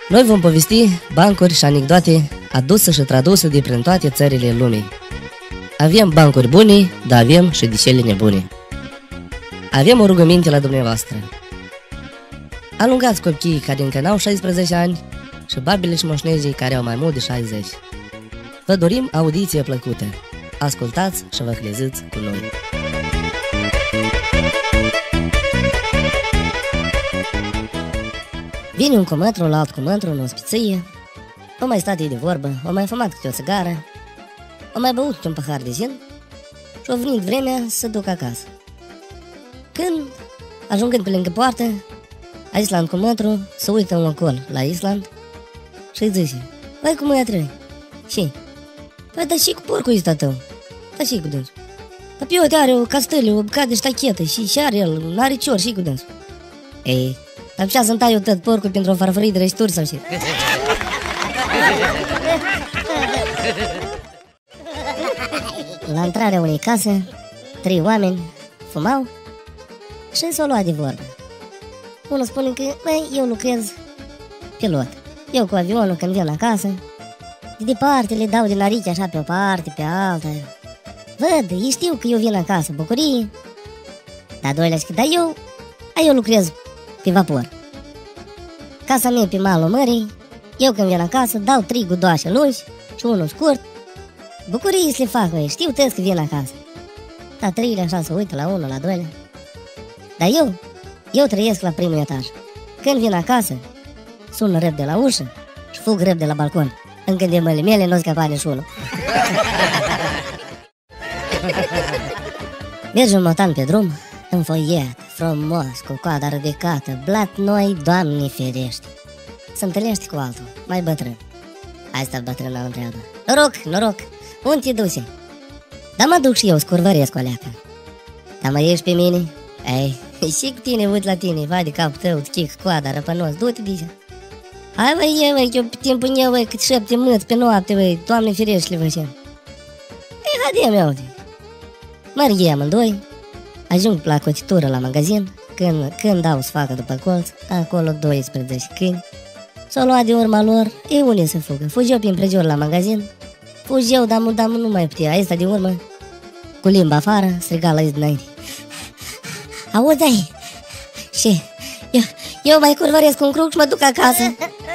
Noi vom povesti bancuri și anecdote aduse și traduse de prin toate țările lumii. Avem bancuri bune, dar avem și de cele nebune. Avem o rugăminte la dumneavoastră. Alungați copiii care încă n-au 16 ani și babile și moșnezii care au mai mult de 60. Vă dorim audiție plăcută. Ascultați și vă hleziți cu noi. Vine un cumătru la alt cumătru în ospiție. O mai stat ei de vorbă, o mai fumat câte o țigară, o mai băut un pahar de gin și-o venit vremea să duc acasă. Când, ajungând pe lângă poartă, Island cumătru se uită un ocol la Island și îi zice: "Vai, cum îi trăi?" Și? "Păi, dar și cu porcul ăsta tău?" "Da, și cu dânsul." "Păi, pe uite, are o castălie, o bucată de ștachetă și are el, n-are cior și cu dânsul." "Ei, dar putea să-mi tai eu tot porcul pentru o farfurie de rășturi sau și?" La intrarea unei case, 3 oameni fumau și s-o lua de vorbă. Unul spune că: "Băi, eu lucrez pilot. Eu cu avionul când vin acasă, de departe le dau din arichi așa pe o parte, pe alta. Văd, ei știu că eu vin acasă, bucurie." Dar doilea zice: "Da, eu lucrez pe vapor. Casa mea e pe malul mării, eu când vin acasă dau 3 gudoașe lungi și unul scurt. Bucurii să le fac, băi, știu tăi că vin acasă." Dar treilea așa se uită la unul, la doilea. "Dar eu trăiesc la primul etaj. Când vin acasă, sun răb de la ușă și fug răb de la balcon. Încă de mâinile mele nu scăpa nici unul." Merge un motan pe drum, înfoiat, frumos, cu coada ridicată, blat noi, Doamne ferește. Se întâlnește cu altul, mai bătrân. Hai stă bătrâna îl întreabă: Noroc, unde te duci?" "Da, mă duc și eu, scurvăresc o leacă." "Da, mă ieși pe mine?" "Ei, și cu tine uit la tine, vai de capul tău, îți chic coada răpănos, du-te de aici." "Hai, băi, eu pe timpul meu, băi, cât 7 mâți pe noapte, băi, Doamne ferește-le, vă știu." "Ei, haide, meu, uite." Merg ei amândoi, ajung la cotitură la magazin, când dau să facă după colț, acolo 12 câini. S-o lua de urma lor, ei unde să fugă? Fugi eu prin prejur la magazin, fugi eu, dar nu mai putea, ăsta de urmă, cu limba afară, striga la ei dinainte: "Auzi, și eu mai curvăresc un cruc și mă duc acasă."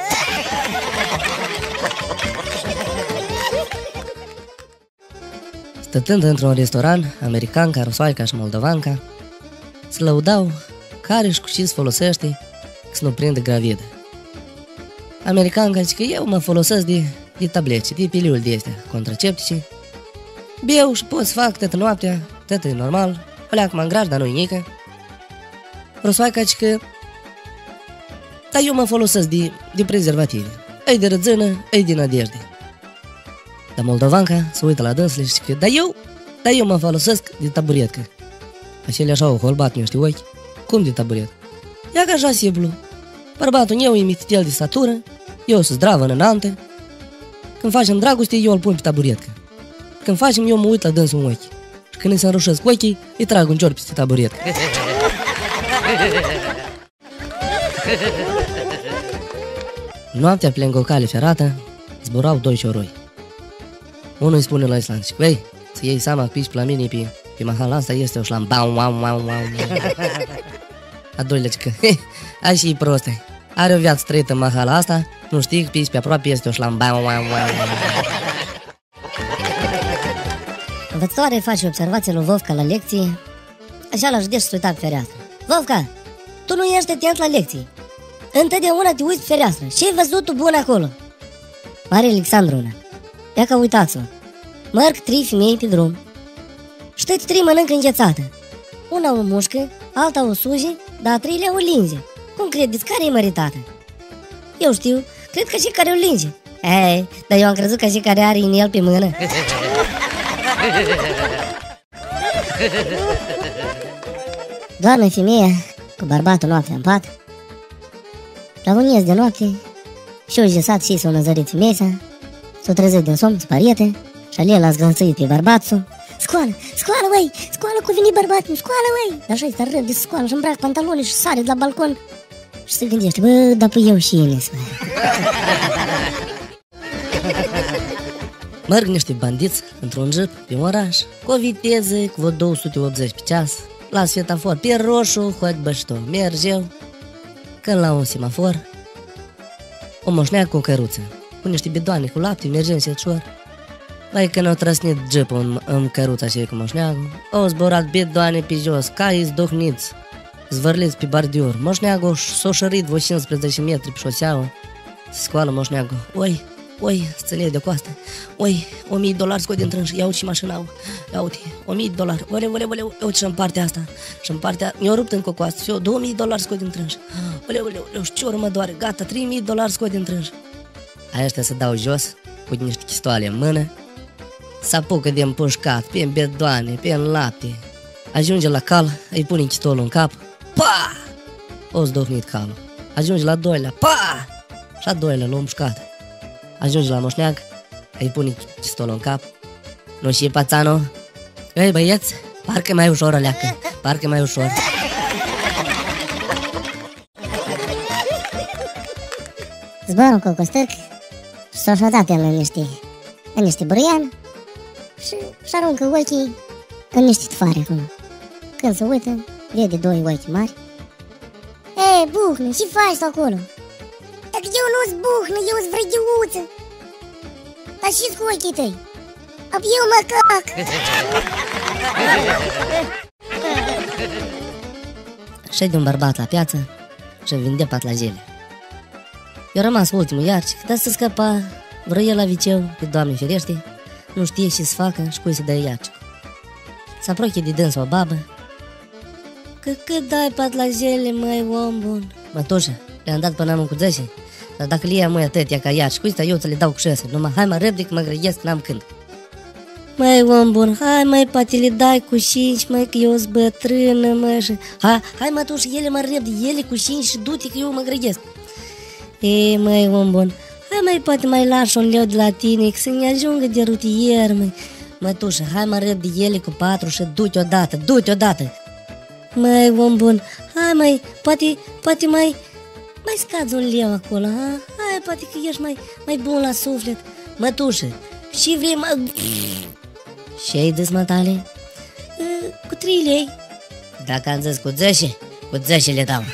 Stătând într-un restaurant americanca, rusoaica și moldovanca se lăudau care și cu ce se folosește să nu prinde gravidă. Americanca zice că eu mă folosesc de tablete, de piliuli de astea contraceptice. Beau și pot să fac toată noaptea, toată e normal, pleacă mă îngraș, dar nu-i nică. Rusoaica zice că dar eu mă folosesc de prezervative, ei de răzână, ei de nădejde. Dar moldovanca se uită la dânsele și zice că dar eu mă folosesc de taburetcă. Acele așa o holbat niște ochi: "Cum de taburet?" "Ia că așa simplu. Bărbatul meu e mititel de statură, eu sunt zdravă înaltă. Când facem dragoste, eu îl pun pe taburetcă. Când facem, eu mă uit la dânsul în ochi. Și când îi se înrușesc ochii, îi trag un cior peste taburetcă." Noaptea pe lângă o cale ferată zburau 2 cioroi. Unul îi spune la Island: "Băi, să iei seama că piși pe la mine pe mahala asta este o șlam." A doilea zice că ai și proste, are o viață trăită în mahala asta, nu știi că piși pe aproape este o șlam. Învățătoare face observație lui Vovca la lecție. Așa la judeș se uita pe fereastră: "Vovca, tu nu ești atent la lecții. Întotdeauna te uiți pe fereastră. Ce-ai văzut tu bun acolo?" Mare Alexandruna: "Ia că uitați-vă, merg 3 femei pe drum. Și toate 3 mănâncă înghețată. Una o mușcă, alta o suje, dar a 3-lea o linge. Cum credeți, care e măritată?" "Eu știu, cred că și care o linge." "Ei, dar eu am crezut că și care are inel pe mână." Doarme femeia cu bărbatul noaptea în pat. La un ies de noapte și-o jesat și s-o năzărit femeia, s-o trezit din somn, spariete, și el a zgâlțăit pe bărbatul: Scoală, măi, scoală, că veni bărbatul, scoală, măi." Dar așa-i râd de scoală și îmbrac pantaloni și sare de la balcon și se gândește: "Bă, dar pe eu și Ines, măi." Merg niște bandiți într-un jeep pe un oraș, cu o viteză cu vreo 280 pe ceas. La sfetafor pe roșu, hoc bășto, mergeau. Când la un semafor, o moșneacă cu o căruță, cu niște bidoane cu lapte, mergem secșor. Vai când au trăsnit jeepul în căruța și cu moșneagul, au zburat bidoane pe jos, ca izduhniți, zvârliți pe bardiur. Moșneagul s-a șărit vreo 15 metri pe șoseaua. Se scoală moșneagul. Oi, ține de coastă. Oi, $1000 scot din trânș. Ia uite și mașina. Ia uite, $1000. Oleu, uite și în partea asta. Și în partea, mi-a rupt încă coastă. Și eu, $2000 scot din trânș. Oleu, șciorul mă doare. Gata, $3000 scot din trânș. Aia se dau jos, cu niște chistoale în mână. S-apucă de împușcat, pe bedoane, pe lapte. Ajunge la cal, îi pune chistolul în cap. Pa! O zduhnit calul. Ajunge la doilea. Pa! Și a doilea l-a împușcat. Ajunge la moșneag, îi pune chistolul în cap. Nu și pațano. Ei băieți, parcă mai ușor o leacă. Parcă mai ușor. Zboară cu costârc și s-a șodat el în niște burian și aruncă ochii în niște tufare acolo. Când se uită, vede doi ochi mari. Ei, buhnă, ce faci tu acolo? Dacă eu nu-s buhnă, eu-s vrăghiuță. Dar și-s cu ochii tăi? Ab eu mă cac. Șede un bărbat la piață și vinde patlajele. I-a rămas ultimul iarci, dar să scăpa, vreo el la viceu, pe Doamne ferește, nu știe ce să facă și cui să dă iarci. Se apropie de dânsa o babă. Cât dai patlajele, măi, om bun? Mătușă, le-am dat până am cu 10, dar dacă le ia măi atâtea ca iarci, cu ăsta eu ți le dau cu 6, numai hai mă repede că mă grăiesc, n-am când. Măi, om bun, hai măi, poate le dai cu 5, măi, că eu-s bătrână, măi, și... Hai mătușă, ele mă repede, ele cu 5 și du-te că eu mă grăiesc. Ei, măi, om bun, hai mai poate mai lași un leu de la tine, că să ne ajungă de rutier, măi. Mătușă, hai mă repede ele cu 4 și du-te odată. Măi, om bun, hai mai, poate mai scazi un leu acolo, ha? Hai, poate că ești mai bun la suflet. Mătușă, și vrei mă... Ce-ai zis, mătale? Cu 3 lei. Dacă am zis cu 10 le dau.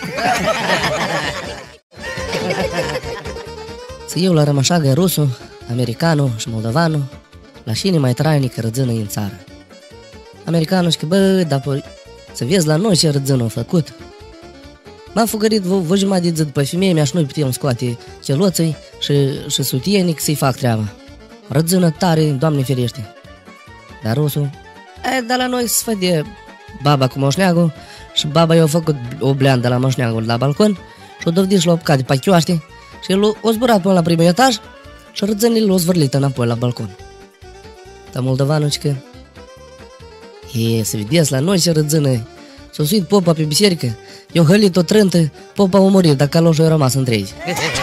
Să eu la rămășagă rusul, americanul și moldovanul, la cine mai trainică rădzână în țară. Americanul zice, bă, dar să vezi la noi ce rădzână a făcut. M-am fugărit vă jumătate de zi după femeie mea și nu-i puteam scoate celoții și sutienic să-i fac treaba. Rădzână tare, Doamne ferește. Dar rusul, dar la noi se fădea baba cu moșneagul și baba i-a făcut o bleandă la moșneagul la balcon și o dovedit și l-a apucat de pachioaște și el a zburat până la primul etaj și rădzânile l-a zvârlit înapoi la balcon. Dar moldovanul zice că să vedeți la noi ce rădzână. S-a suit popa pe biserică, i-a hălit o trântă, popa a murit, dar caloșul a rămas întregi.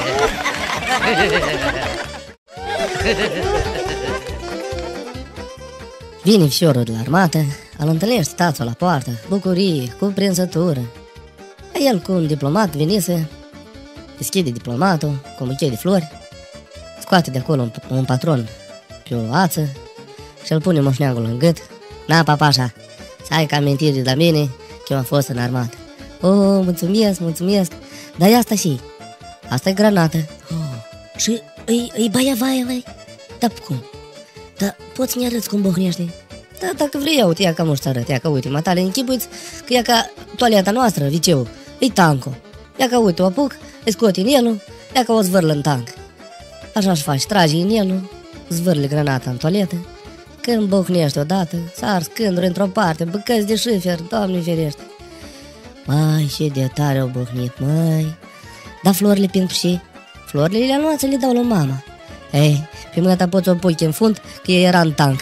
Vine fiorul de la armată, îl întâlnește tatăl la poartă, bucurie, cuprinsătură. El cu un diplomat venise, deschide diplomatul cu un buchet de flori, scoate de acolo un patron pe o ață și îl pune moșneagul în gât. Na, papașa, să ai ca amintiri de la mine că eu am fost în armată. Oh, mulțumesc, dar e asta și? Asta e granată. Oh, și îi baia, vai? Dar cum? Dar poți să-mi arăți cum bohnește? Da, dacă vrei, ia uite, ia ca muș să arăt, ia ca uite, matale, închipuiți că ia ca toaleta noastră, viceu, e tanco. Ia ca uite, o apuc, îi scoti în elul, ia ca o zvârlă în tank. Așa-și faci, tragi în elul, zvârli granata în toaletă. Când bohnești odată, sar scânduri într-o parte, bucăți de șifer, Doamne ferește. Mai, ce de tare au bohnit, măi. Dar florile pind și florile le-am luat să le dau la mama. Ei, pe mâna ta poți o pui în fund, că ea era în tank.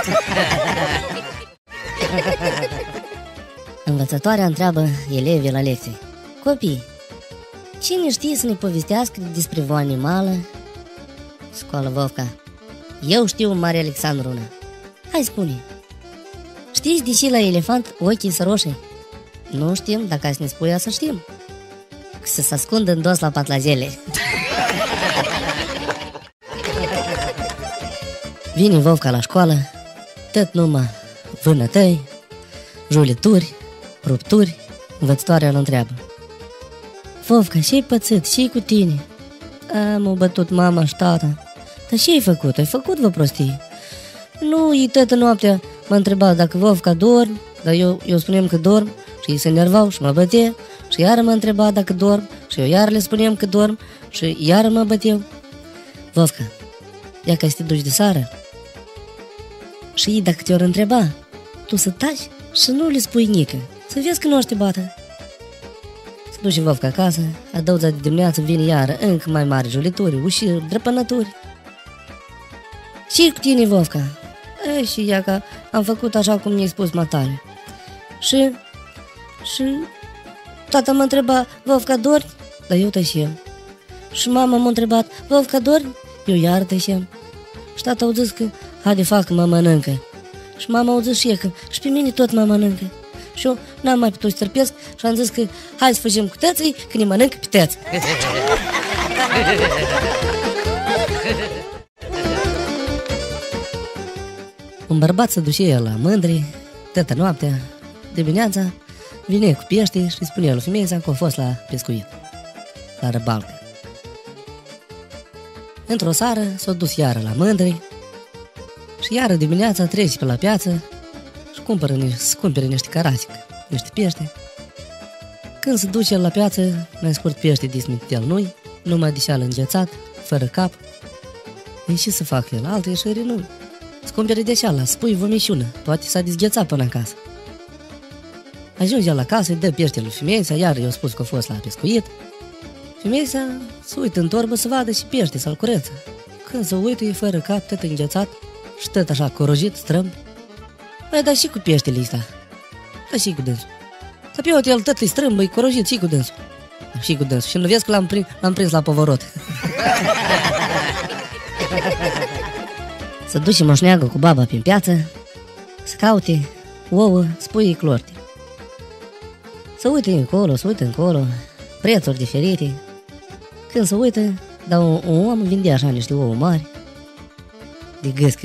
Învățătoarea întreabă elevii la lecție. Copii, cine știe să ne povestească despre o animală? Scoală Vovca. Eu știu, Mare Alexandruna. Hai, spune. Știți de ce la elefant ochii sunt roșii? Nu știm, dacă ați ne spui, să știm. Că să se ascundă în dos la patlajele. Vine Vovca la școală, tot numai vânătăi, julituri, rupturi. Învățătoarea îl întreabă: Vovca, ce-ai pățit? Ce-i cu tine? M-au bătut mama și tata. Dar ce-ai făcut? Ai făcut vă prostii? Nu, ei toată noaptea m-a întrebat dacă Vovca dorm, dar eu spuneam că dorm și ei se enervau și mă bătea. Și iară m-a întrebat dacă dorm și eu iară le spuneam că dorm și iară mă băteau. Vovca, ia ca să te duci de seară și ei dacă te-or întreba, tu să taci și nu le spui nică, să vezi că nu o să te bată. Se duce Vovca acasă, a doua zi de dimineață vine iară încă mai mari julituri, ușiri, drăpănături. Ce-i cu tine, Vovca? Și ea că am făcut așa cum mi-ai spus matale. Și tata m-a întrebat, Vovca dormi? Dar eu tășeam. Și mama m-a întrebat, Vovca dormi? Eu iar tășeam. Și tata au zis că, haide facă, mă mănâncă. Și mama au zis și ea că, și pe mine tot mă mănâncă. Și eu n-am mai putut să tărpesc și am zis că, hai să facem cu tății, că ne mănâncă pe tăți. Un bărbat se duce el la mândri, toată noaptea, dimineața, vine cu pește și îi spune lui femeia că a fost la pescuit, la răbalcă. Într-o seară s-a dus iară la mândri și iară dimineața trece pe la piață și cumpără niște carasic, niște pește. Când se duce el la piață, mai scurt pește dismitel nu-i, numai deșeală înghețat, fără cap. E și să facă el, alte ieșiri nu-i. Îți cumpere deșeala, spui vomișună, poate s-a dezghețat până acasă. Ajunge la casă, îi dă pește lui femeia, iar i-a spus că a fost la pescuit. Femeia se uită în torbă să vadă și pește, să-l cureță. Când se uită, e fără cap, tot înghețat și tot așa corojit, strâmb. Băi, dar și cu peștele ăsta, dar și cu dânsul. Să pe el tot e strâmb, e corojit și cu dânsul. Și cu dânsul. Și nu vezi că l-am prins la păvărot. Să duce moșneagă cu baba prin piață, să caute ouă, spui clorte. Să uite încolo, să uite încolo, prețuri diferite. Când se uită, dar un om vindea așa niște ouă mari, de gâscă.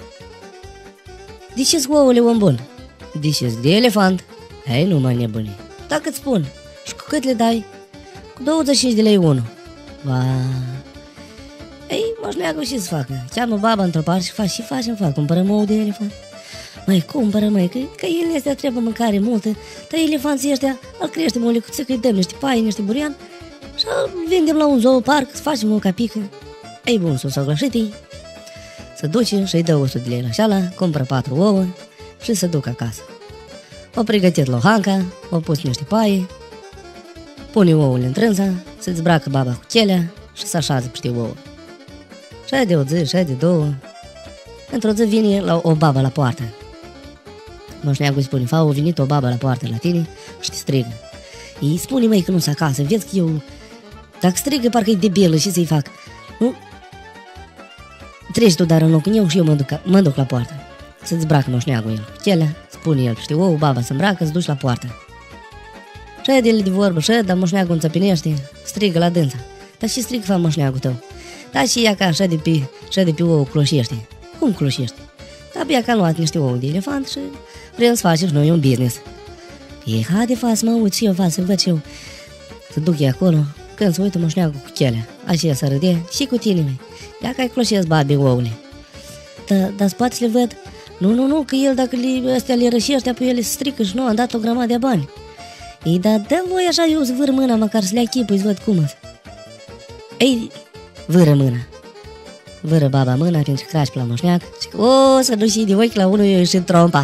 De ce-s ouăle, om bun? De ce-s de elefant? Hai, nu mai nebuni. Dacă-ți spun, și cu cât le dai? Cu 25 de lei unul. Ba... Ei, moșneagă și să facă. Cheamă baba într-o parte și fac, cumpărăm ou de elefant. Măi, cumpără, măi, că ele astea trebuie mâncare multă, dar elefanții ăștia îl creștem o lecuță, că îi dăm niște paie, niște burian și îl vindem la un zooparc, să facem o capică. Ei bun, s-o glășit-i, se duce și îi dă 100 de lei la șala, cumpără 4 ouă și se duc acasă. O pregătit lohanca, o pus niște paie, pune ouăle în trânsa, se dezbracă baba cu chelea și se așează peste ouă. Și de o zi, și de două. Într-o zi vine o babă la poartă. Moșneagul îi spune, a venit o babă la poartă la tine și te strigă. Îi spune, măi, că nu-s acasă, vezi că eu... Dacă strigă, parcă-i debilă, și să-i fac? Nu? Treci tu dar în locul meu și eu mă duc la poartă. Se dezbracă moșneagul el cu chelea, spune el, știi, baba se îmbracă, se duci la poartă. Și de vorbă, dar moșneagul înțăpinește, strigă la dânsa. Dar și strigă, fa moșneagul tău. Dar și ea ca așa de pe ouă cloșește. Cum cloșește? Dar bia că a luat niște ouă de elefant și vrem să facem și noi un business. E, haide, fa, să mă uit și eu, fa, să văd și eu. Să duc eu acolo, când se uită moșneagul cu chelea, așa să râde, și cu tine, măi. Ia că ai cloșesc, babi, ouăle. Dar poate să le văd? Nu, că el dacă astea le rășește, apoi ele se strică și nu, am dat o grămadă de bani. Ei, dar dă voi așa, eu să vâr mâna, măcar să le achipui, să văd cum. Ei, vâră mâna. Vâră baba mâna, atunci crași pe la moșneac și că, să nu și de ochi la unul, eu și trompa.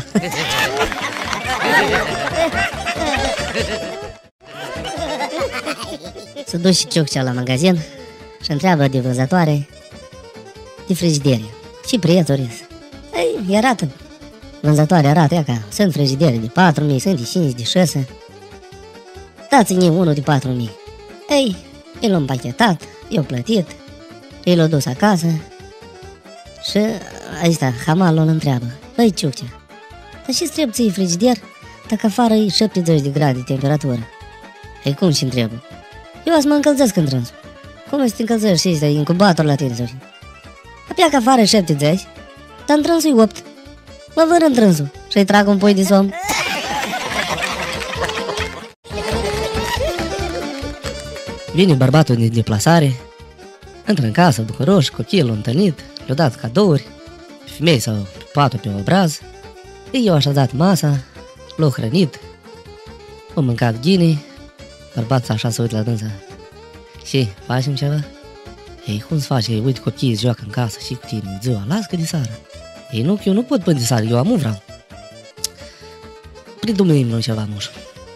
Se duce și Ciuccea la magazin și întreabă de vânzătoare de frigidere. Și prețuri. Ei, arată. Vânzătoare arată, ea ca sunt frigidere de 4.000, sunt de 5, de 6. Dați-mi unul de 4.000. Ei, el l-a împachetat, i-a plătit, el l-a dus acasă și ăsta, hamalul îl întreabă. Băi, Ciuccea, dar ce-ți trebuie ție frigider dacă afară e 70 de grade de temperatură? Ei, cum și întreabă? Eu să mă încălzesc în trânsul. Cum să te încălzești și ăsta incubator la tine, Sofie? A pleacă afară 70, dar întrânsul-i 8. Mă văd întrânsul și-i trag un pui de somn. Vine bărbatul din deplasare, intră în casă, bucuroși, copilul întâlnit, le-au dat cadouri, femei sau pe patul pe obraz, ei i-au așezat masa, l-au hrănit, au mâncat ghinii, bărbatul așa se uită la dânsa. Și, facem ceva? Ei, cum se face? Ei, uite, copiii se joacă în casă și cu tine ziua, las că de sară. Ei, nu, că eu nu pot până de sară, eu am vreau. Придумаем noi ceva, muș.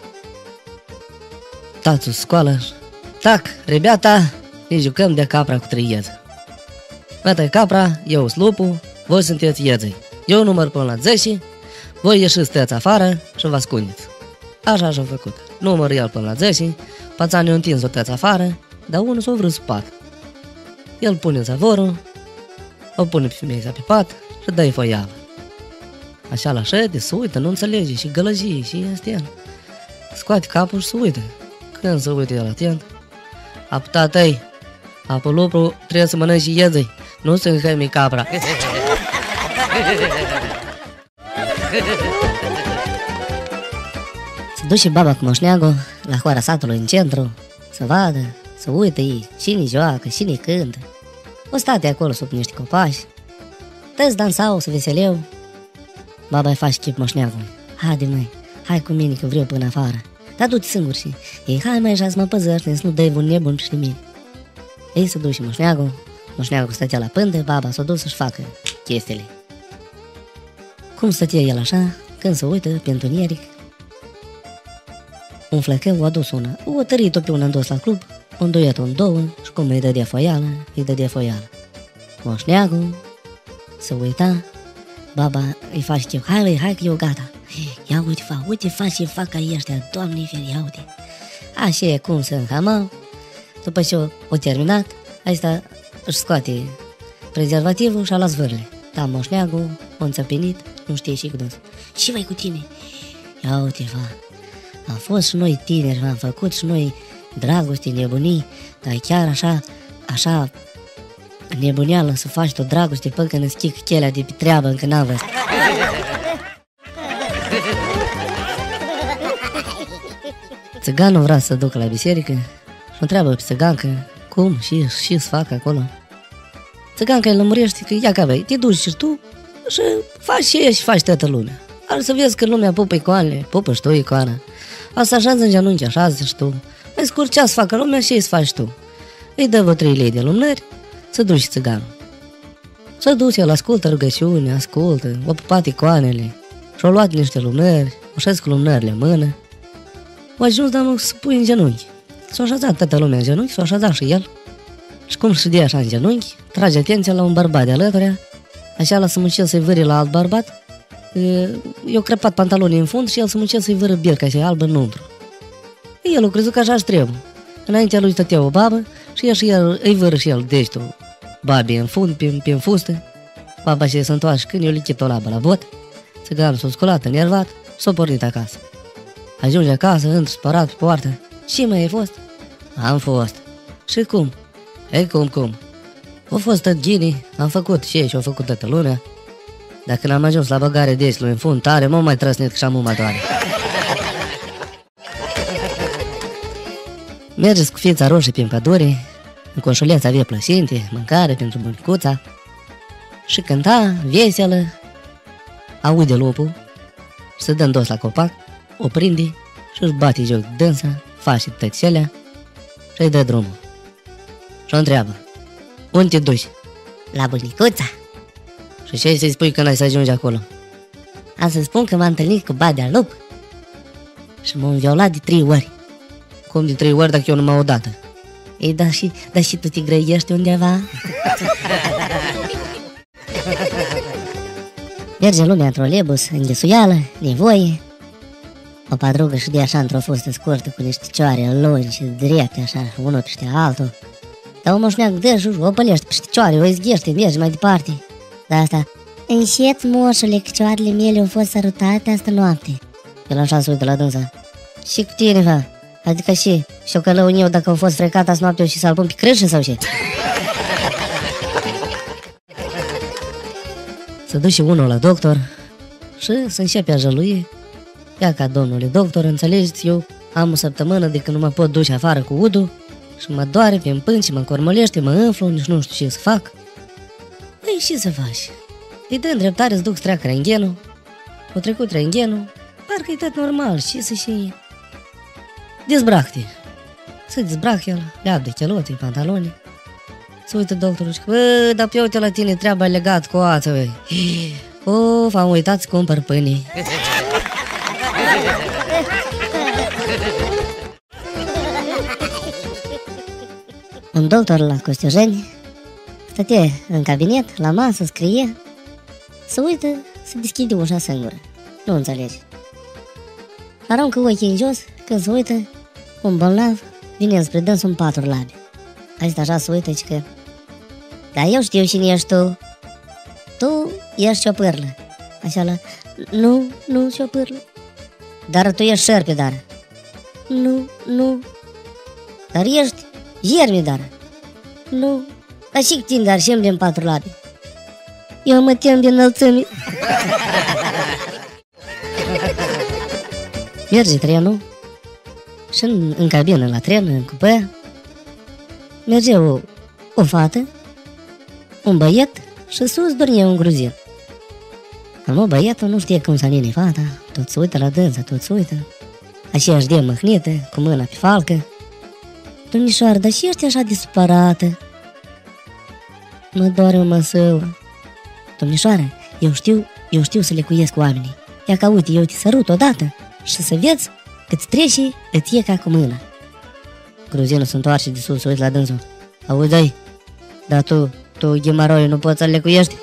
Tațul scoală. Tac, ребята, ne jucăm de capra cu 3 iezi. Ăsta e capra, eu sunt lupul, voi sunteți iezii. Eu număr până la 10, voi ieșiți stăți afară și vă ascundeți. Așa și-a făcut. Număr el până la 10, pațanii o întins o tăți afară, dar unul s-a vrut pat. El pune zavorul, o pune pe femeia pe pat și dă-i foială. Așa la șede, se uită, nu înțelege și gălăgie și astea. Scoate capul și se uită. Când se uită el atent, apă tatăi, apă lupul, trebuie să mănânci și iezei, nu să înhămi capra. Se duce baba cu moșneagul la hoara satului în centru, să vadă, să uită ei, cine joacă, cine cântă. O state acolo sub niște copaci, tăți dansau, se veseleau. Baba îi face chip moșneagului. Haide măi, hai cu mine că vreau până afară. Dar du-te singur și ei, hai mai așa să mă păzăște, să nu dai un nebun peste mine. Ei se duce moșneagul stătea la pândă, baba s-a dus să-și facă chestiile. Cum stătea el așa, când se uită pe întuneric, un flăcău a adus una, o tărit-o pe una dus la club, o îndoiat-o în două și cum îi dădea foială, Moșneagul se uita, baba îi face chef, hai că eu gata. Ia uite ce fac aici ăștia, Doamne feri, ia uite. Așa e cum să înhamau. După ce o terminat, asta își scoate prezervativul și a luat zvârle. Da, moșneagul, o înțăpenit, nu știe și cu dâns. Și vai cu tine? Ia uite, am fost și noi tineri, am făcut și noi dragoste, nebunii, dar chiar așa nebuneală să faci tot dragoste până când îți chic chelea de pe treabă încă n-am văzut. Țiganul vrea să ducă la biserică și o întreabă pe țigancă cum și să facă acolo. Țiganca îi lămurește că ia ca te duci și tu și faci și ești și faci toată lumea. Ar să vezi că lumea pupă icoanele, pupă și tu icoana. Asta așează în genunchi, așează și tu. Mai scurt ce să facă lumea și să faci tu. Îi dă vreo 3 lei de lumânări, să duci țiganul. Să duci, el ascultă rugăciune, ascultă, o pupat icoanele și-o luat niște lumânări, o șez cu lumânările în mână. O ajuns, dar să pui în genunchi. S-a așezat toată lumea în genunchi, s-a așezat și el. Și cum știe așa în genunchi, trage atenția la un bărbat de alăturea, așa la să muncel să-i vâri la alt bărbat, i-a crăpat pantalonii în fund și el să muncel să-i vâră birca și albă înăuntru. El a crezut că așa-și trebuie. Înaintea lui stătea o babă și el îi vâră și el degetul babii în fund, pe fustă. Baba și se întoarce când i-a lichit o labă la bot. Țiganul s-a sculat, enervat, s-a pornit acasă. Ajunge acasă, intră spărat pe poartă. Și mai ai fost? Am fost. Și cum? Ei, cum? Au fost tot ginii, am făcut și ei și au făcut toată lumea. Dar când am ajuns la băgare degetul în fund tare, m-am mai trăsnit că și-am mă doare. Mergeți cu fița roșie prin pădure, în coșuleț avea plăcinte, mâncare pentru bunicuța și cânta veselă, aude lupul și se dă în dos la copac, o prinde și își bate joc de dânsa, face tăcelea și îi dă drumul. Și o întreabă, unde te duci? La bunicuța. Și ce să-i spui când ai să ajungi acolo? Am să spun că m-am întâlnit cu Badea Lup și m-am violat de 3 ori. Cum de 3 ori dacă eu numai o dată? Ei, dar și tu te grăiești undeva? Merge lumea într-o lebus, înghesuială, nevoie. O padrugă și de așa într-o fustă scurtă cu niște cioare lungi și drepte așa, unul peste altul. Dar un moșneag de jur, o pălește peste cioare, o izghește, merge mai departe. Dar asta, încet, moșule, că cioarele mele au fost sărutate astă noapte. El așa se uită la dânsa. Și cu tine, Adică și șocălău eu dacă au fost frecat azi noaptea și să-l pun pe crâșă sau ce? Se duce unul la doctor și se începe a jălui. Ia ca domnule doctor, înțelegeți, eu am o săptămână de când nu mă pot duce afară cu udul și mă doare pe împânci, mă încormolește, mă înflu, nici nu știu ce să fac. Păi ce să faci? Îi dă îndreptare să duc să treacă rentgenul. O trecut rentgenul, parcă e tot normal, ce să și... Dezbrac-te. Se dezbrac el, leagă de chelote, pantaloni. Se uită doctorul și că, bă, dar pe uite la tine treaba legat cu ață, băi. Of, am uitat să cumpăr pâine. Un doctor la Costiojeni stătea în cabinet, la masă, scrie. Se uită, se deschide ușa singură. Nu înțelege. Aruncă ochii în jos, când se uită, un bolnav vine spre dânsul în 4 labi. Asta așa se uită, că... Dar eu știu cine ești tu. Tu ești ciopârlă. Așa la... Nu ciopârlă. Dar tu ești șerpe, dar. Nu. Dar ești germi, dar. Nu. Dar și timp, dar și-mi din 4 labi. Eu mă tem din înălțimii. Merge trenul și în cabină la tren, în cupea, merge o fată, un băiet și sus dormea un gruzin. Am băietul nu știe cum să aline fata, tot se uită la dânsa, tot se uită. Aceeași de măhnită, cu mâna pe falcă. Domnișoară, dar și ești așa de supărată? Mă doare o măsău. Domnișoară, eu știu să lecuiesc oamenii. Ia ca uite, eu te sărut odată și să vezi că-ți trece, îți e ca cu mâna. Gruzinul se întoarce de sus, se uită la dânsul. Auzi, dai, dar tu ghimaroiul nu poți să-l lecuiești?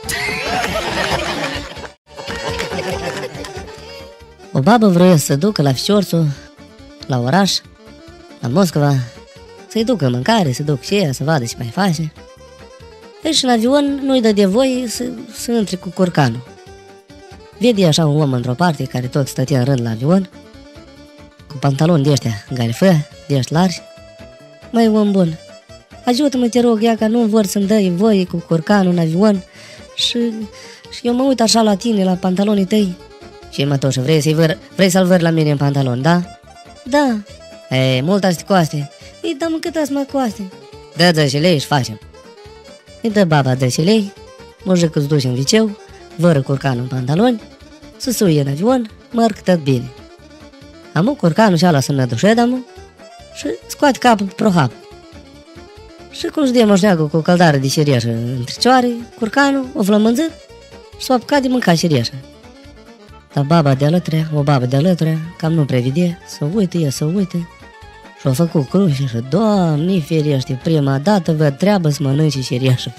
O babă vroia să ducă la fișorțul, la oraș, la Moscova, să-i ducă mâncare, să duc și ea, să vadă ce mai face. Și în avion nu-i dă de voie să intre cu curcanul. Vede așa un om într-o parte care tot stătea în rând la avion, cu pantaloni de ăștia galifă, de ăștia largi. Măi, om bun, ajută-mă, te rog, ia că nu vor să-mi dai voie cu curcanul în avion și eu mă uit așa la tine, la pantalonii tăi. Și mătoșă, vrei să-l văr la mine în pantalon, da? Da. E, mult ați coaste. Îi dăm cât ați mă coaste. Dă 10 lei și facem. Îi dă baba 10 lei, mujicul îți duce în viceu, vără curcanul în pantaloni, se suie în avion, mărc tot bine. Amu curcanul și-a luat să-mi dușe, damu, și scoate capul pe prohap. Și cum își dea moșneagul cu căldare de cireșă în tricioare, curcanul o flămânzit și s-a apucat de mânca cireșă. Dar baba de alătrea, o babă de alătrea, cam nu prevede, să uite, și-a făcut cruce și, Doamne ferește, prima dată văd treabă să mănânce cireșă.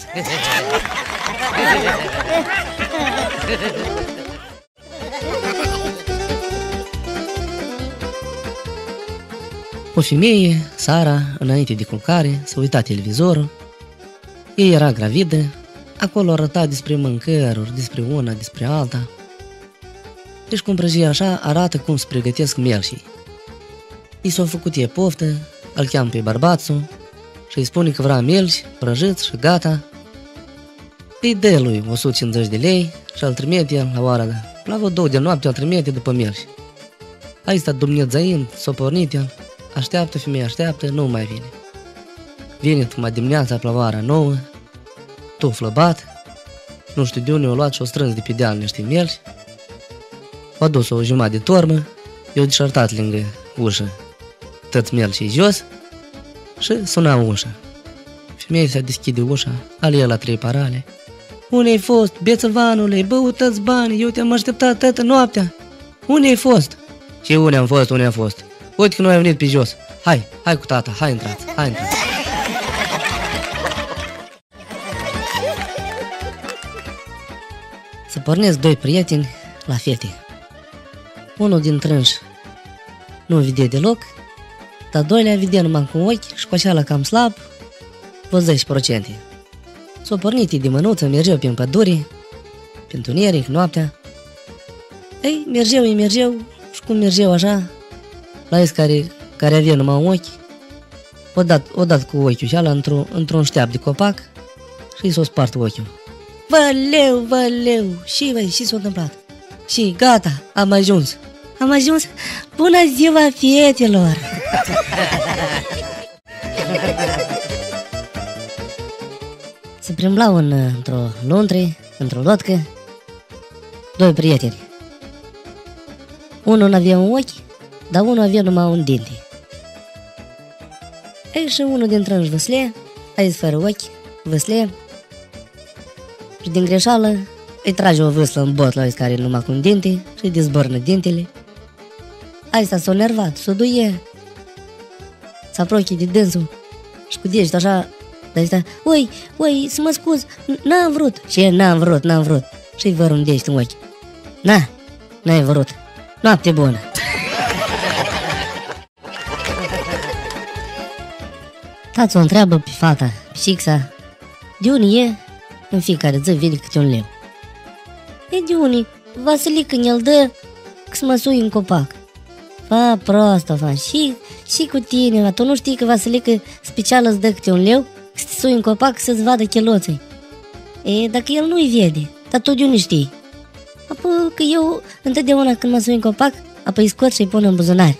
O femeie, Sara, înainte de culcare, s-a uitat televizorul. Ei era gravidă, acolo arăta despre mâncăruri, despre una, despre alta. Deci cum prăjie așa, arată cum se pregătesc melșii. I s-a făcut e poftă, îl cheamă pe bărbațul și îi spune că vrea melși, prăjiți și gata. Îi dă lui 150 de lei și îl trimite el la ora la vreo 2 de noapte, îl trimite după melși. A stat dumnezăind, s-a pornit el, așteaptă, femeia așteaptă, nu mai vine. Vine tocmai dimineața la ora 9, tuflă bat, nu știu de unde o luat și o strâns de pe deal niște melși. O dus o jumătate de tormă, i-o deșertat lângă ușă tăți melșii jos și suna ușa. Femeia se deschide ușa, ale la 3 parale. Unde ai fost, bețăvanule, băut tăți bani, eu te-am așteptat toată noaptea. Unde ai fost? Și unde am fost? Uite că noi am venit pe jos. Hai cu tata, hai intrați. Să pornesc 2 prieteni la fete. Unul dintre înși nu vede deloc, dar doilea vede numai cu ochi și cu așa cam slab, vreo 10%. S-o pornit de mânuță, mergeau prin pădure, pe întuneric, noaptea. Ei, mergeau și cum mergeau așa, la ei care care avea numai un ochi, o dat cu ochiul și ala într-un șteap de copac și s-o spart ochiul. Văleu, și s-a întâmplat. Și gata, am ajuns. Bună ziua, fietelor! Se plimblau într-o luntri, într-o lodcă, doi prieteni. Unul avea un ochi, dar unul avea numai un dinte. Ei, și unul dintre ei văsle, aici fără ochi, văsle, și din greșeală îi trage o vâslă în bot la ăsta care numai cu un dinte și îi dezbărnă dintele. Aista s-a nervat, s-o duie, s-a apropie de dânsul și cu degetul așa, dar zicea, oi, să mă scuz, n-am vrut. Și el, n-am vrut. Și-i văr un deget în ochi. N-ai vrut. Noapte bună. Tați o întreabă pe fata, pe Sixa, de unde e? În fiecare zi vine câte un leu. E de unde? Vasilică ne-l dă că să mă sui în copac. Fa, prostă, fa, și cu tine, tu nu știi că Vasilică special îți dă câte un leu? Că să te sui în copac să-ți vadă cheloții. E, dacă el nu-i vede, dar tu de unde știi? Apoi că eu întotdeauna când mă sui în copac, apoi îi scot și îi pun în buzunar.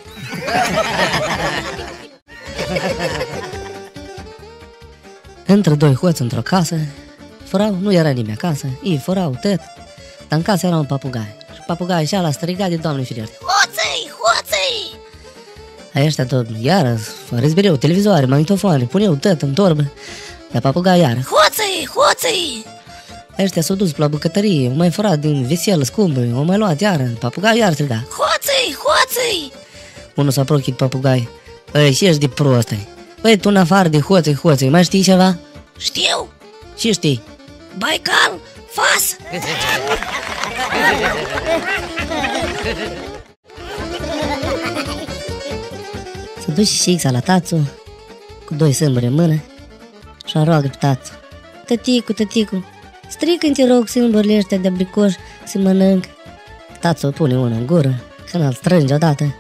Între doi hoți într-o casă, furau, nu era nimeni acasă, ei furau tot, dar în casă era un papugai. Și papugai și ala striga de Doamne ferește. Hoței! Ăștia tot, iară, răzbereau televizoare, magnetofoane, puneau tot în torbă, dar papugai iară. Hoței! Ăștia s-au dus la bucătărie, au mai furat din veselă scumpă, au mai luat iară, papugai iară striga. Hoței! Unul s-a apropie de papugai. Băi, și ești de prost, băi, tu în afară de hoței, mai știi ceva? Știu! Ce știi? Baikal, Fas! S-a dus și Sixa la tațu, cu doi sâmburi în mână, și-a roagă pe tațu. Tăticu, strică-mi te rog sâmburile ăștia de abricoș să mănânc. Tațu o pune una în gură, când îl strânge odată.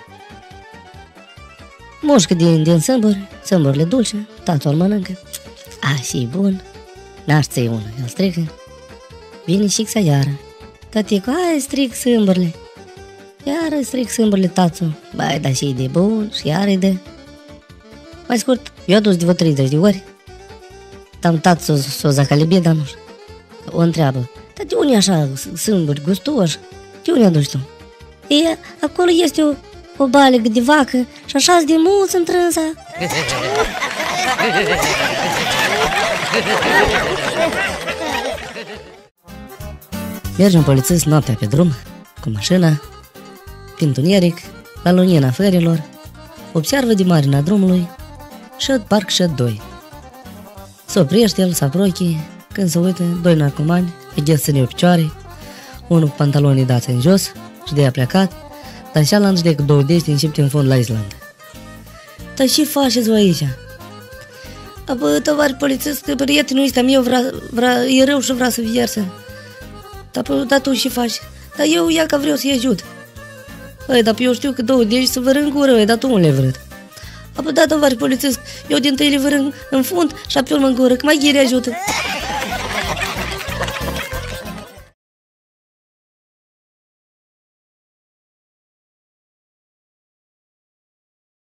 Mușcă din sâmburile dulce, tațu îl mănâncă. Și bun. N-aș ți-i una, el strică. Vine Sixa iară. Tăticu, hai stric sâmburile. Iară stric sâmburile tațu. Băi, dar și-i de bun și iară-i de. Mai scurt, eu adus de vreo 30 de ori. Tam tațu s-o zacalibie, dar nu știu. O întreabă. Dar de unde așa sâmburi gustoși? De unde aduci tu? E, acolo este o balegă de vacă și așa-s de mulți întrânsa. Merge un polițist noaptea pe drum, cu mașina, pe întuneric, la lunina fărilor, observă de marginea drumului, șed parc șed doi. Se oprește el, se apropie, când se uită, doi narcomani, înghețâne picioare, unul cu pantalonii dați în jos și de-aia plecat, dar și ala de cu două dești începte în fond la Islanda. Dar ce faceți voi aici? Bă, tovar polițist, că prietenul ăsta meu e rău și vrea să viersă. Dar tu ce faci? Dar eu ia că vreau să-i ajut. Băi, dar eu știu că două dești să vărâng gură, dar tu nu le vrăd. Da, tovar polițist, eu din tăi le vărâng în fund și apoi în gură, că mai gheri ajută.